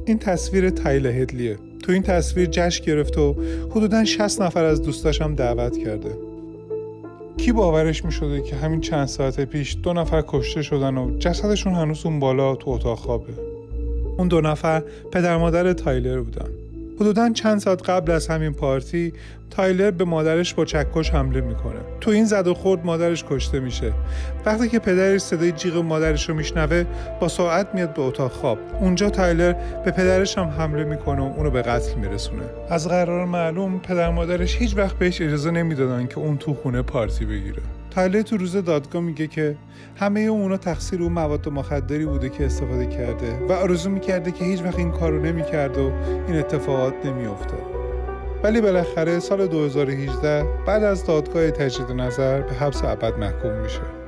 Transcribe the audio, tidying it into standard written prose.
این تصویر تایلر هدلیه. تو این تصویر جشن گرفت و حدوداً 60 نفر از دوستاش هم دعوت کرده. کی باورش میشده که همین چند ساعت پیش 2 نفر کشته شدن و جسدشون هنوز اون بالا تو اتاق خوابه. اون 2 نفر پدر مادر تایلر بودن. حدوداً چند ساعت قبل از همین پارتی تایلر به مادرش با چکش حمله میکنه. تو این زد و خورد مادرش کشته میشه. وقتی که پدرش صدای جیغ مادرش رو میشنوه با سرعت میاد به اتاق خواب. اونجا تایلر به پدرش هم حمله میکنه و اونو به قتل میرسونه. از قرار معلوم پدر مادرش هیچ وقت بهش اجازه نمیدادن که اون تو خونه پارتی بگیره. تایلر تو روز دادگاه میگه که همه اونا تقصیر اون مواد مخدری بوده که استفاده کرده و آرزو میکرده که هیچ وقت این کارو نمیکرد و این اتفاقات نمیافتاد. ولی بالاخره سال 2018 بعد از دادگاه تجدید نظر به حبس ابد محکوم میشه.